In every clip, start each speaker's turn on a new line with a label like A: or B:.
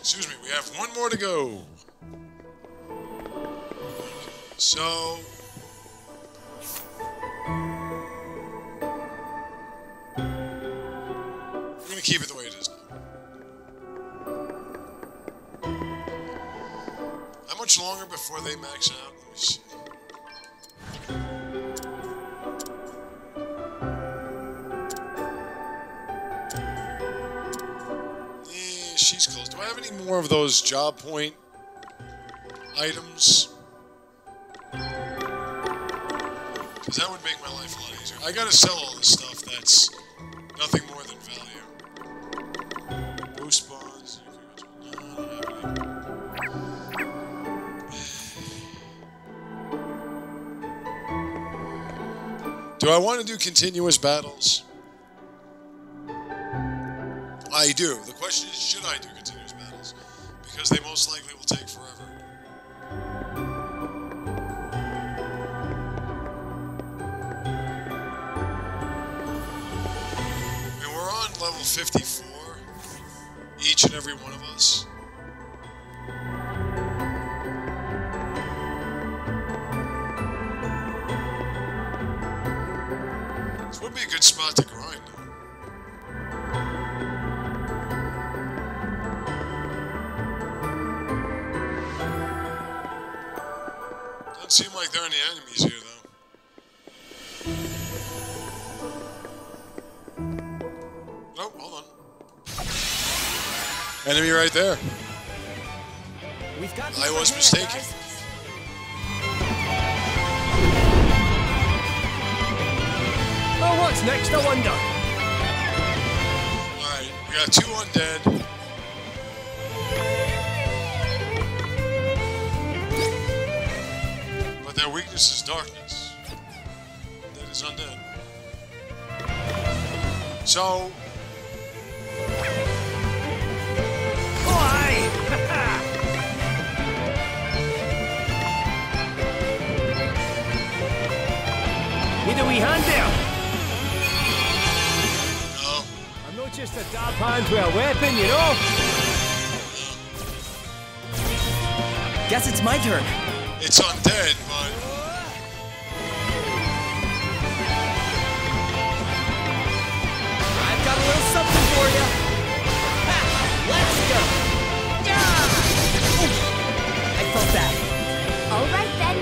A: Excuse me, we have one more to go. So... we're gonna keep it the way it is now. How much longer before they max out? Let me see. She's close. Do I have any more of those job point items? Because that would make my life a lot easier. I gotta sell all this stuff that's nothing more than value. Boost bonds. No, I don't have any. Do I want to do continuous battles? I do. The question is, should I do continuous battles? Because they most likely will take forever. I mean, we're on level 54, each and every one of us. This would be a good spot to grind. Doesn't seem like there are any enemies here, though. Oh, hold on. Enemy right there. I was mistaken.
B: Oh, what's next, I wonder?
A: Alright, we got 2 undead. Their weakness is darkness. That is undead. So...
B: Why? Need a wee hand there?
A: No.
B: I'm not just a dab hand with a weapon, you know?
A: No.
C: Guess it's my turn.
A: It's undead, but...
C: I've got a little something for you. Ha! Let's go. I felt that.
D: All right then.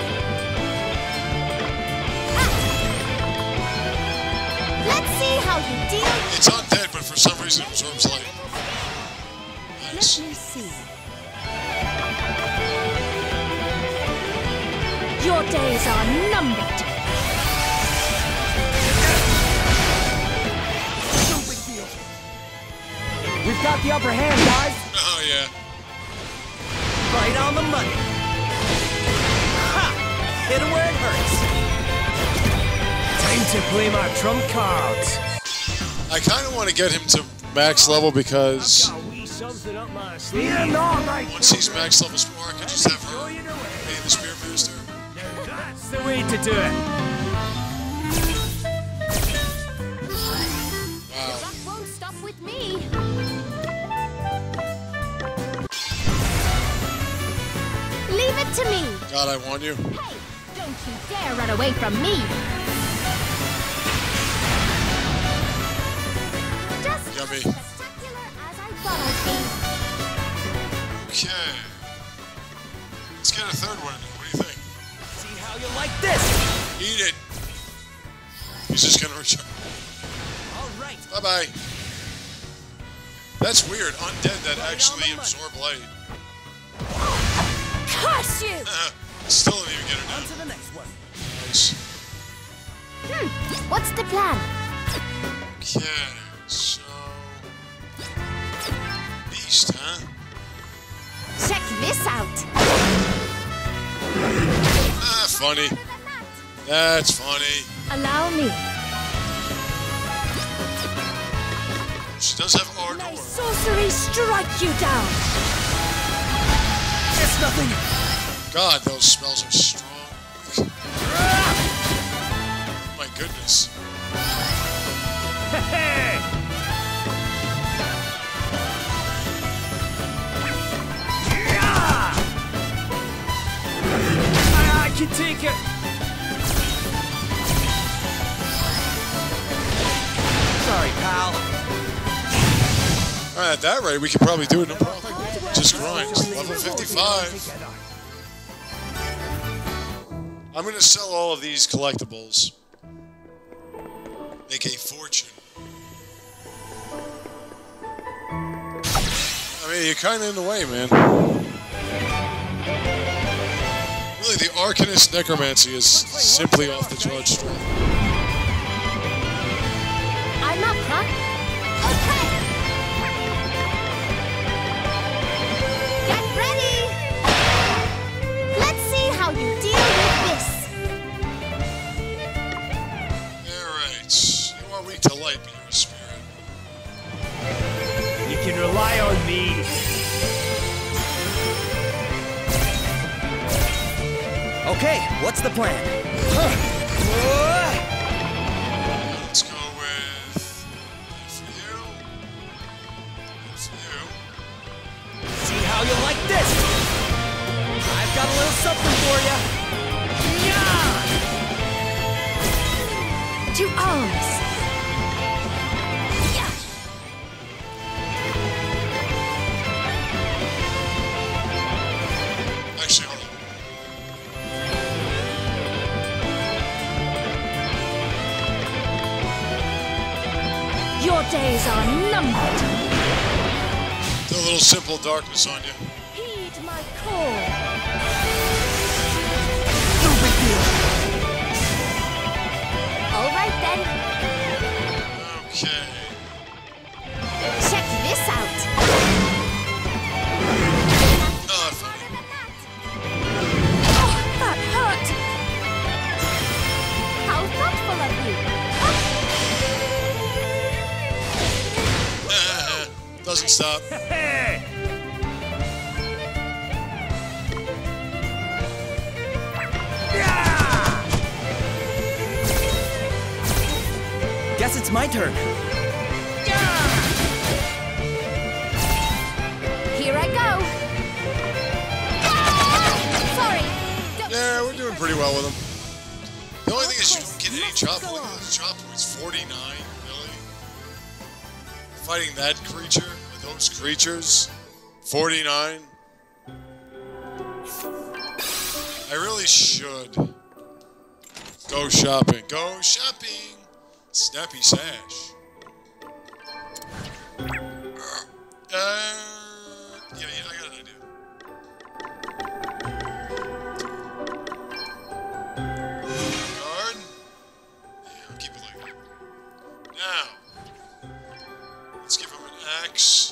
D: Let's see how you deal.
A: It's undead, but for some reason it absorbs light. Nice.
D: Let me see. Your days are numbered.
B: No big deal. We've got the upper hand, guys.
A: Oh, yeah.
C: Right on the money. Ha! Hit him where it hurts.
B: Time to play my trump cards.
A: I kind of want to get him to max level because
B: Got a wee something up my sleeve. Yeah, no, right.
A: once he's max level more, I can just have her be the Spearmaster.
B: That's the way to do it.
A: Wow.
D: That won't stop with me. Leave it to me.
A: God, I want you.
D: Hey, don't you dare run away from me. Just
A: Yummy.
D: as spectacular as I thought I'd be.
A: Okay. Let's get a third one in there. What do you think?
C: See how you like this.
A: Eat it. He's just gonna return.
C: All right.
A: Bye-bye. That's weird. Undead that actually absorb light.
D: Curse you!
A: Still didn't even get her
C: On
A: down.
C: to the next one.
A: Nice.
D: What's the plan?
A: Okay, so... Beast, huh?
D: Check this out.
A: Ah, funny. That's funny.
D: Allow me.
A: She does have
D: May
A: Ardor.
D: sorcery strike you down.
C: It's nothing.
A: God, those spells are strong. My goodness.
C: you take it. Sorry, pal.
A: Alright, at that rate, we could probably do it, no problem. Just grind. Level 55. I'm gonna sell all of these collectibles. Make a fortune. I mean, you're kinda in the way, man. Really, the Arcanist Necromancy is simply off the charts strength.
D: I'm up, huh? Okay! Get ready! Let's see how you deal with this!
A: Alright. You are weak to light, but you're a spirit.
B: You can rely on me.
C: Okay, what's the plan?
A: Let's go with that for you. That for you.
C: See how you like this? I've got a little something for you. Yeah!
D: 2 arms! Yeah!
A: Actually, hold on.
D: Your days are numbered!
A: A little simple darkness on you.
D: Heed my call!
C: No big deal.
D: Alright then,
A: Okay.
D: check this out!
A: Oh,
D: Oh, that hurt! How thoughtful of you!
A: doesn't stop.
B: Hey!
C: Guess it's my turn.
D: Here I go! Sorry!
A: Yeah, we're doing pretty well with them. The only thing is you don't get any chop. Look at those chop points. 49, really? Fighting that creature, or those creatures, 49. I really should go shopping. Go shopping! Snappy Sash. Yeah, I got an idea. Guard. Yeah, I'll keep it like that. Now, let's give him an axe.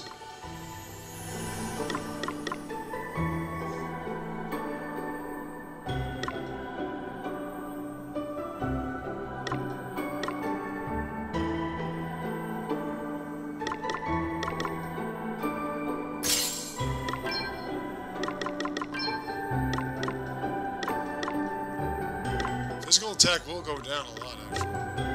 A: Physical attack will go down a lot, actually.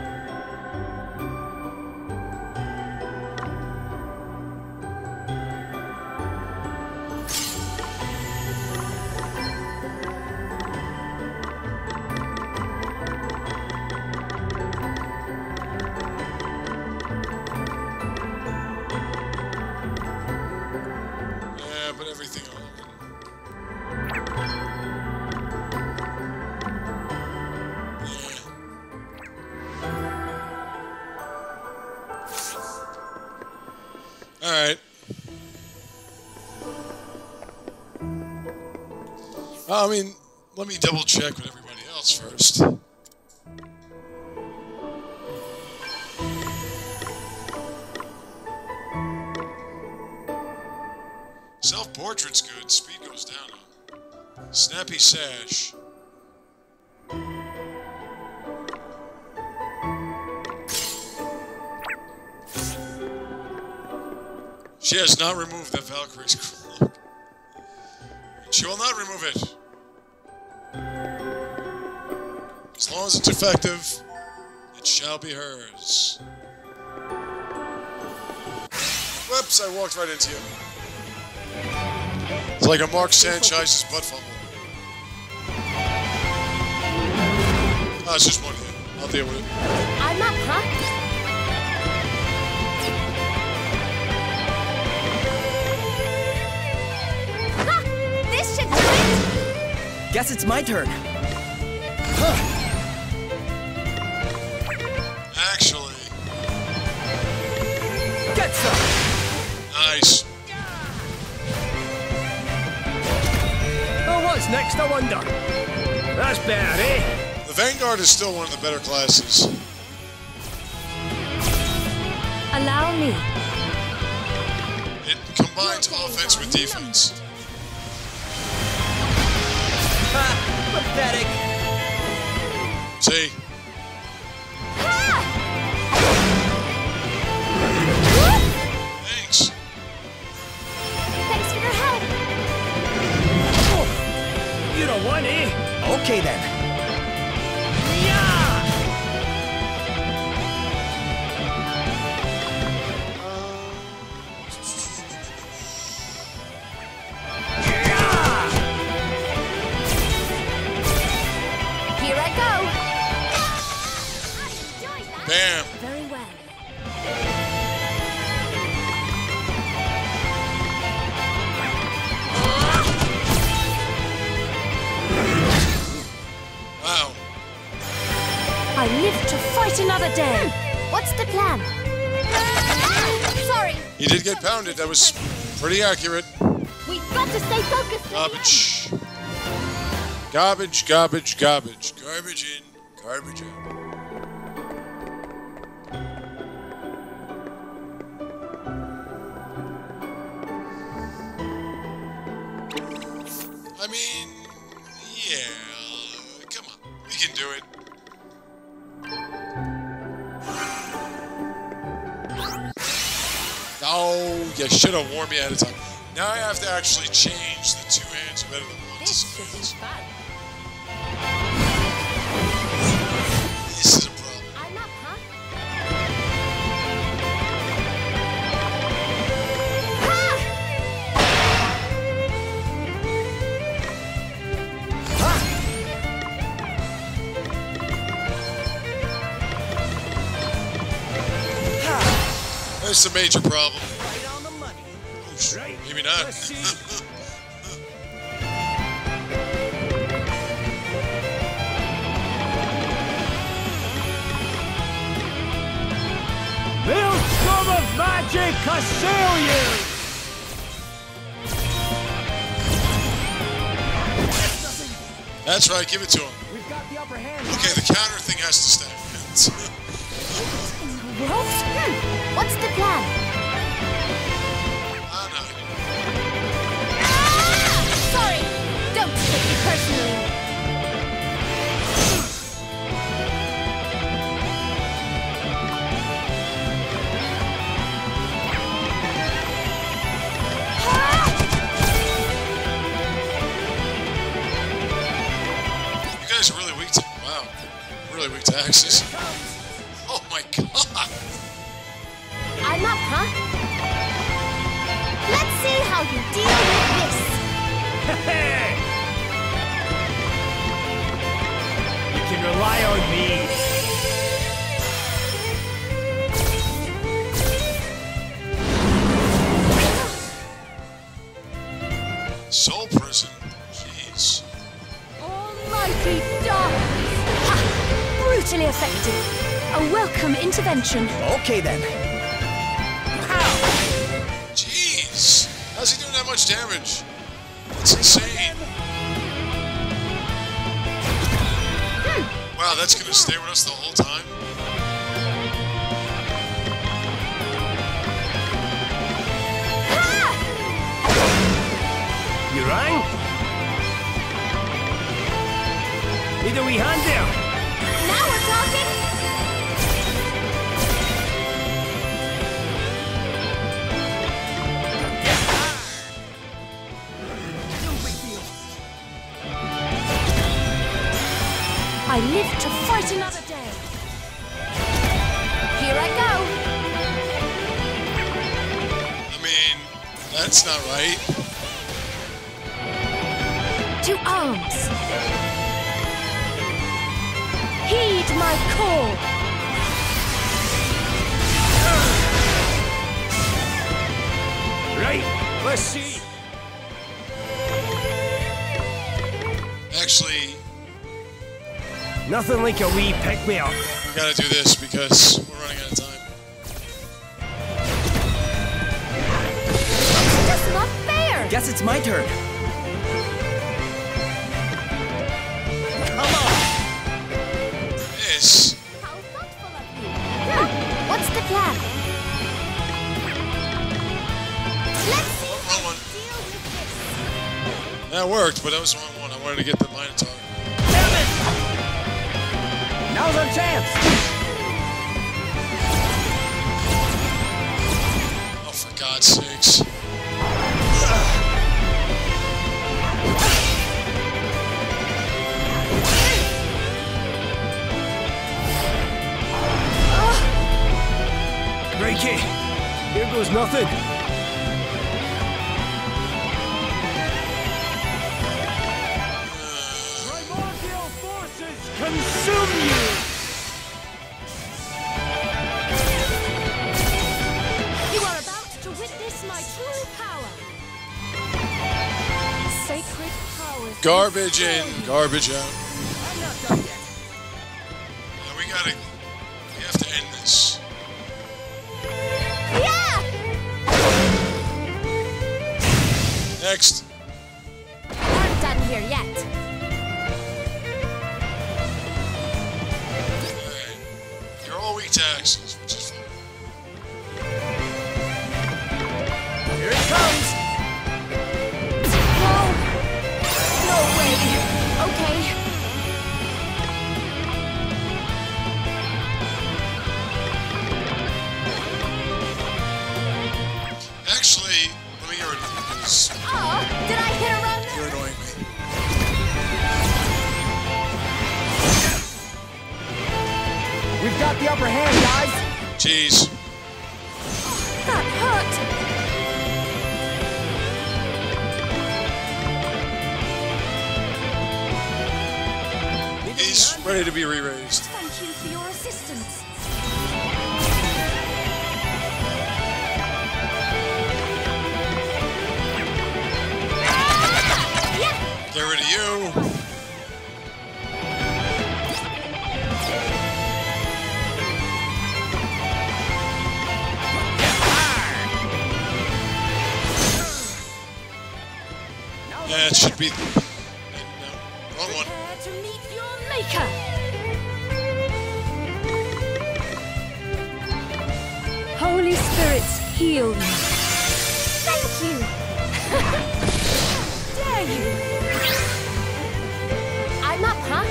A: Yeah, but everything on it. Alright. I mean, let me double check with everybody else first. Self-portrait's good. Speed goes down on. Snappy Sash. She has not removed the Valkyrie's cloak. She will not remove it. As long as it's effective, it shall be hers. Whoops, I walked right into you. It's like a Mark Sanchez's butt fumble. Oh, it's just one hit. I'll deal with it.
D: I'm up, huh? Ha! This should do it!
C: Guess it's my turn.
A: Actually,
C: Get some!
A: nice.
B: Oh, what's next, I wonder? That's bad, eh?
A: The Vanguard is still one of the better classes.
D: Allow me.
A: It combines offense with defense.
C: Ha! Pathetic!
A: See? Thanks.
D: Thanks for your help.
B: You don't want, eh?
C: Okay then.
B: Yeah!
D: Here I go. I enjoyed that.
A: Bam.
D: Very well.
A: Wow.
D: I live to fight another day. What's the plan? Sorry.
A: He did get pounded. That was pretty accurate.
D: We've got to stay focused.
A: Garbage. Garbage, garbage, garbage. Garbage in, garbage out. I mean, yeah. Come on. We can do it. Oh, you should have warned me ahead of time. Now I have to actually change the two hands better than one.
D: This should be fun.
A: This is a problem.
D: I'm up, huh?
A: That's the major problem.
C: Right on the money.
A: Oh, shit.
B: Right.
A: Maybe not.
B: Let's see. Maelstrom of magic assail you!
A: That's right. Give it to him.
B: We've got the upper hand.
A: Okay, the counter thing has to stay.
D: What? What's the plan?
A: Oh, no.
D: Sorry. Don't take it personally.
A: You guys are really weak to... Wow. Really weak to axes. Oh, my God.
D: I'm up, huh? Let's see how you deal with this.
B: You can rely on me.
A: Soul prison. Jeez.
D: Almighty darkness. Ha! Brutally effective. A welcome intervention.
C: Okay then.
A: Jeez. How's he doing that much damage? That's insane. Wow, that's going to stay with us the whole time?
B: You rang? Need a wee hand there?
D: Now we're talking. I live to fight another day. Here I
A: I mean, that's not right.
D: go. To arms. Heed my call.
B: Right, let's see.
A: Actually,
B: Nothing like a wee pick-me-up.
A: we gotta do this because we're running out of time.
D: That's not fair.
C: Guess it's my turn. Come on!
A: This.
D: How thoughtful of you. What's the plan? Let's see
A: Wrong
D: how
A: one.
D: we deal with this.
A: That worked, but that was the wrong one. I wanted to get the Minotaur.
C: Damn it! Now's our chance!
A: Oh, for God's sakes.
B: Righty, here goes nothing. Primordial forces consume you!
D: You are about to witness my true power. Sacred powers.
A: Garbage in, garbage out.
C: I'm not done yet.
A: Now we have to end this.
D: Yeah!
A: Next.
D: Aren't done here yet.
A: Alright. You're all weak to axes, which is fine.
C: Here it comes!
D: No. No way. Okay.
A: Actually, let me hear it because
D: Oh, did I hit a run?
A: you're annoying me.
C: We've got the upper hand, guys!
A: Jeez.
D: That hurt.
A: He's ready to be re-raised.
D: Thank you for your assistance. Yeah!
A: Get rid of you. Yeah, it should be. No, wrong one.
D: Prepare to meet your maker. Holy spirits, heal me. Thank you. Dare you? I'm up, huh?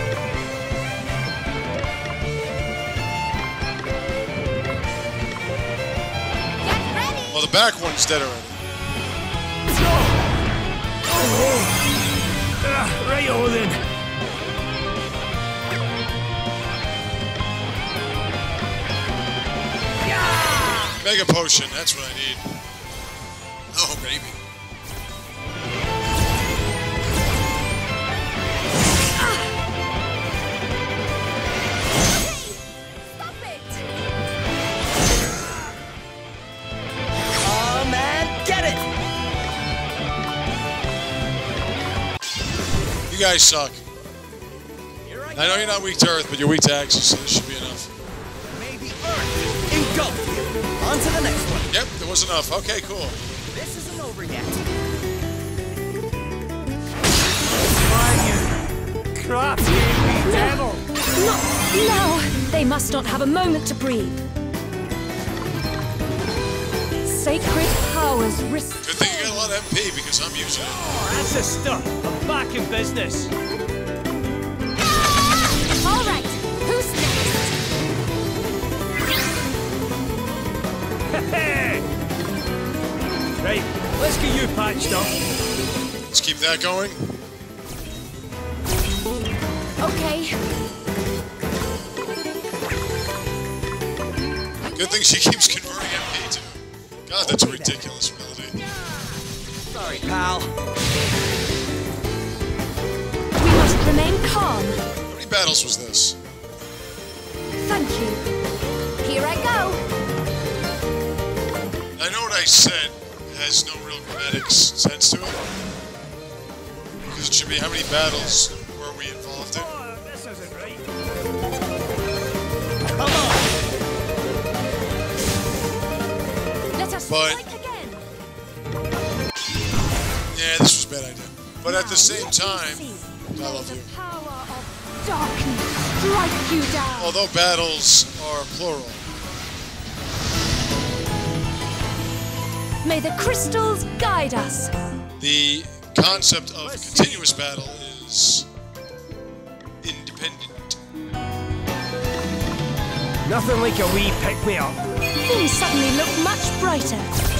D: Get ready.
A: Well, the back one's dead already.
B: Right-o then.
A: Mega potion, that's what I need. Oh, baby.
D: Stop it.
C: Come and get it!
A: You guys suck.
C: Here I
A: I know you're not weak to earth, but you're weak to axes, so this should be enough.
C: May the earth engulf you! On to the next one.
A: Yep, there was enough. Okay, cool.
C: This isn't over yet.
B: Crafty wee devil!
D: Not now. They must not have a moment to breathe. Sacred powers risk.
A: Good thing you got a lot of MP because I'm using it.
B: Oh, that's the stuff. I'm back in business.
D: All right. Who's next?
B: Hey! Right, let's get you patched up.
A: Let's keep that going.
D: Okay.
A: Good thing she keeps converting MP too. God, that's a ridiculous ability.
C: Sorry, pal.
D: We must remain calm.
A: How many battles was this?
D: Thank you. Here I go.
A: I know what I said has no real grammatic sense to it. Because it should be how many battles were we involved in?
B: Oh, this isn't right.
C: Come on!
D: Let us strike again.
A: Yeah, this was a bad idea. But at the same time, I love you.
D: The power of darkness strike you down.
A: Although battles are plural.
D: May the crystals guide us.
A: The concept of continuous battle is independent.
B: Nothing like a wee pick-me-up.
D: Things suddenly look much brighter.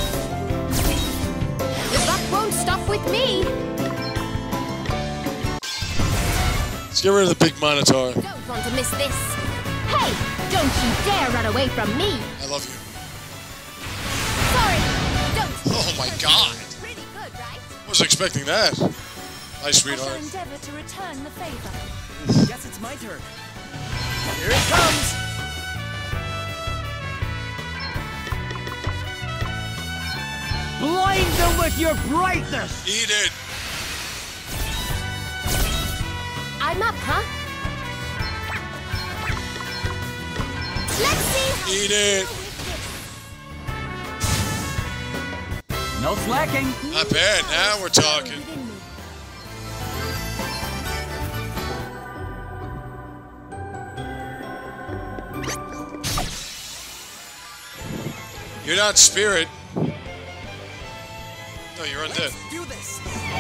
D: The buck won't stop with me.
A: Let's get rid of the big minotaur.
D: Don't want to miss this. Hey, don't you dare run away from me.
A: I love you.
D: Sorry, don't.
A: Oh my god.
D: Pretty good, right?
A: Wasn't expecting that. Hi,
D: I shall
A: sweetheart.
D: endeavor to return the favor.
C: Guess it's my turn.
B: Here it comes. Blind them with your brightness.
A: Eat it.
D: I'm up, huh? Let's see how
A: Eat it.
C: No slacking.
A: Not bad. Now we're talking. You're not spirit. No, you're undead.
C: Do this.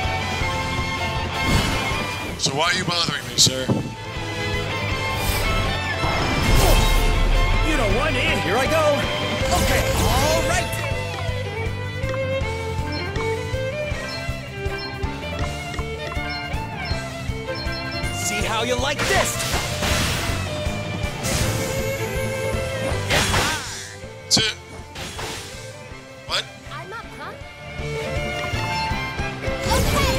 A: So why are you bothering me, sir?
B: You don't want it.
C: Here I go. Okay, all right. See how you like this.
A: What?
D: I'm up, huh? Okay.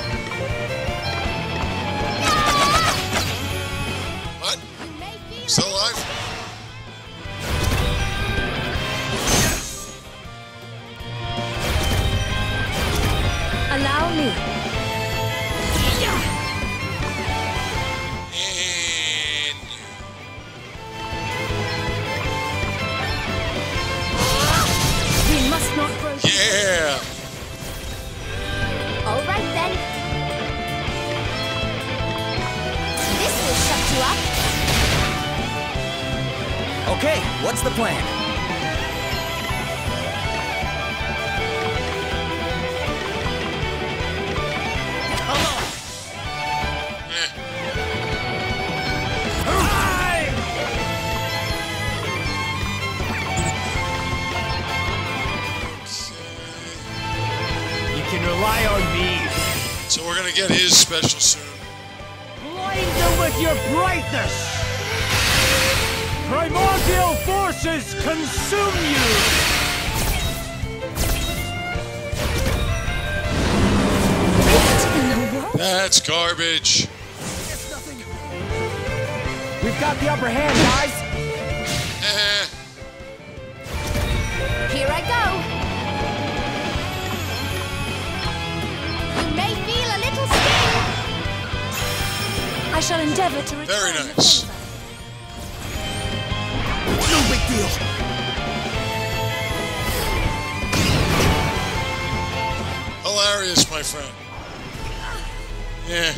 A: What?
D: You may feel
A: Still alive?
D: Allow me.
A: And
D: We must not grow.
A: yeah.
D: All right then. This will shut you up.
C: Okay, what's the plan? Come on.
A: Eh.
B: You can rely on me.
A: So we're gonna get his special soon.
B: Blind them with your brightness. Primordial forces consume you.
A: That's garbage.
B: We've got the upper hand, guys.
A: Eh.
D: Here I go. You may feel a little sting. I shall endeavor to return.
A: Very
D: the
A: nice.
D: favor.
C: No big deal.
A: Hilarious, my friend. Yeah.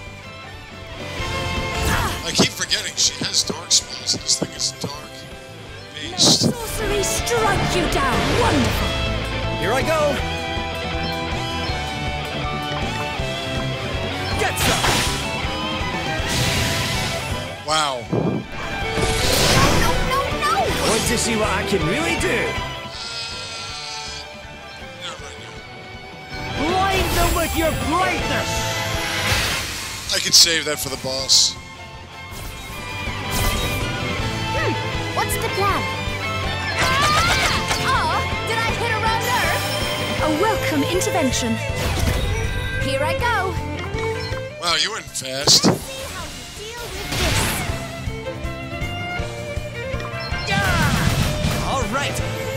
A: I keep forgetting she has dark spells. This thing is dark beast.
D: Sorcery strike you down. Wonderful.
C: Here I go. Get some.
A: Wow.
D: No.
B: Want to see what I can really do?
A: Not right now.
B: Blind them with your brightness.
A: I could save that for the boss.
D: What's the plan? Oh, did I hit a wrong nerve? A welcome intervention. Here I go.
A: Wow, you went fast.
D: See how you deal with
C: right.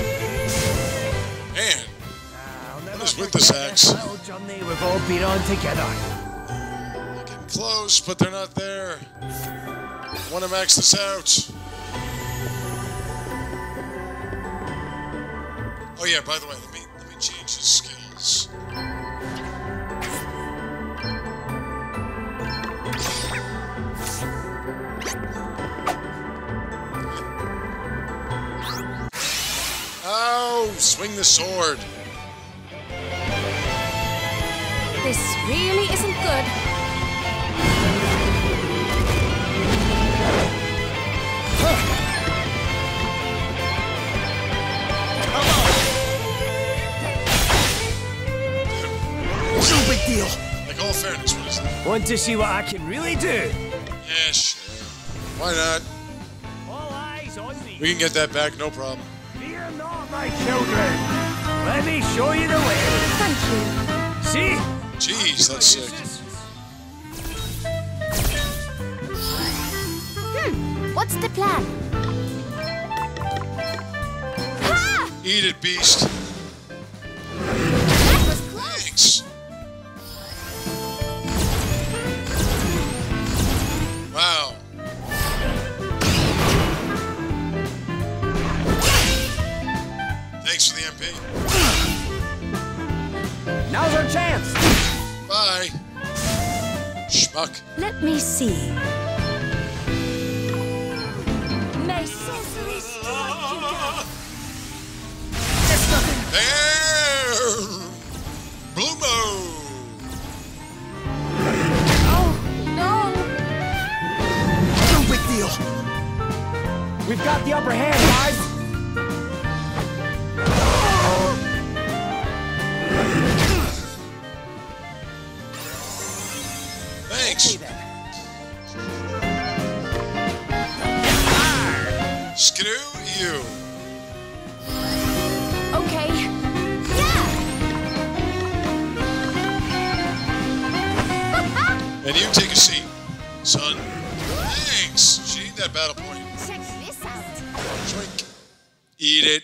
A: Man,
B: I'll never
A: what is with this
B: forget
A: axe?
B: little journey we've all been on together.
A: Getting close, but they're not there. Want to max this out. Oh yeah, by the way, let me change his skills. Oh, swing the sword.
D: This really isn't good.
C: No big deal.
A: Like all fairness, what is that?
B: Want to see what I can really do?
A: Yeah, sure. Why not?
B: All eyes on me.
A: We can get that back, no problem.
B: Fear not, my children. Let me show you the way.
D: Thank you.
B: See?
A: Jeez, that's sick.
D: What's the plan? Ha!
A: Eat it, beast.
D: That was close.
A: Thanks. Wow. Thanks for the MP.
B: Now's our chance.
A: Bye. Schmuck.
D: Let me see. May sorcery strike you down.
C: That's nothing.
A: There. Bloomo.
D: Oh, no.
C: No big deal.
B: We've got the upper hand, guys.
A: Thanks. Screw you.
D: Okay. Yeah.
A: And you take a seat, son. Thanks. She need that battle point.
D: Check this out.
A: Drink. Eat it.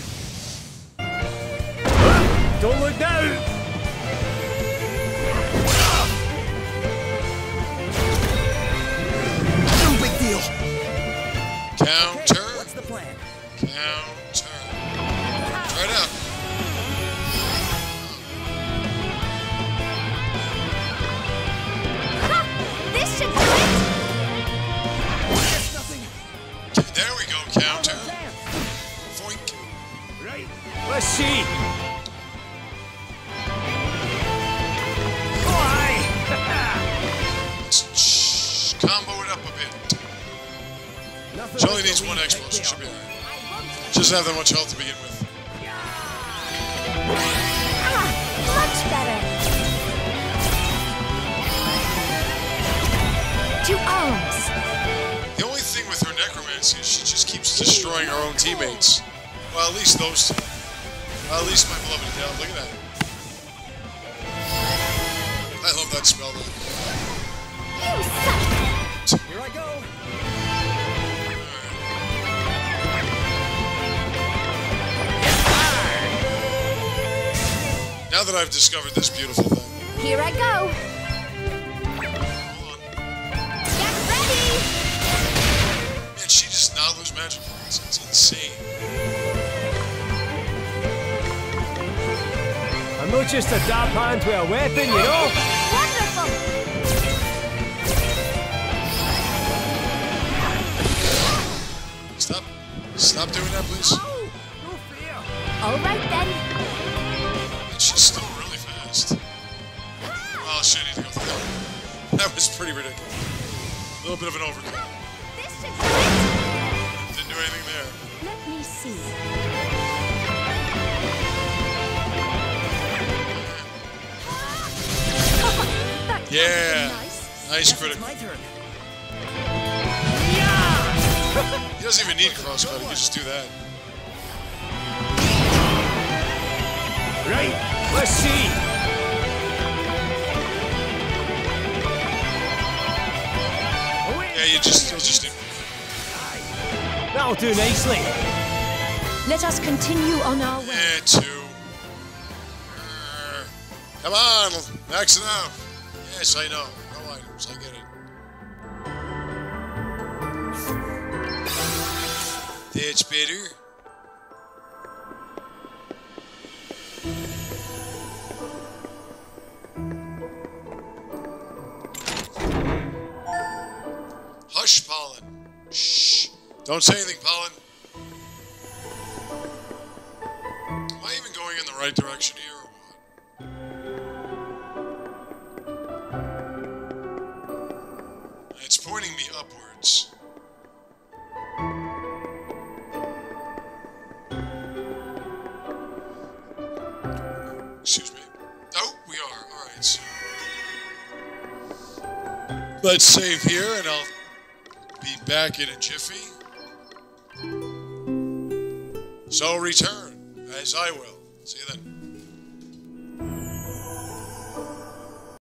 B: Don't look down.
C: No big deal.
A: Counter.
C: What's the plan?
A: Counter. Try it out.
D: Ha! This should do it.
C: That's nothing.
A: There we go. Counter. Foink.
B: Right. Let's see. Oh, aye.
A: Let's combo it up a bit.
B: Nothing
A: She only
B: like
A: needs
B: a
A: one
B: wee
A: explosion.
B: pigtail.
A: She'll be alright. She doesn't have that much health to begin with.
D: Ah, much better. 2 arms.
A: The only thing with her necromancy is she just keeps destroying her own teammates. Well, at least those two. Well, at least my beloved Adele. Look at that. I love that spell, though.
D: You suck.
C: Here I go.
A: Now that I've discovered this beautiful thing.
D: Here I go.
A: Hold on.
D: Get ready.
A: Man, she does not lose magic points. It's insane.
B: I'm not just a dab hand with a weapon, you know.
D: Wonderful.
A: Stop doing that, please.
B: No fear.
D: All right then.
A: And she's still really fast. Oh, shit, I need to go through that. That was pretty ridiculous. A little bit of an overkill.
D: This should do it.
A: Didn't do anything there.
D: Let me see. That
A: Yeah.
D: was nice.
A: Nice
C: Guess it's
A: critical.
C: my turn.
A: He doesn't even need crosscut. He can just do that.
B: Right. Let's see.
A: Yeah, you'll just need.
B: That'll do nicely.
D: Let us continue on our way.
A: Yeah, 2. Come on, max it out. Yes, I know. No items, I get it. That's better. Hush, Pollen. Shh. Don't say anything, Pollen. Am I even going in the right direction here or what? It's pointing me upwards. Excuse me. Oh, we are. Alright, so let's save here and I'll be back in a jiffy. So return, as I will. See you then.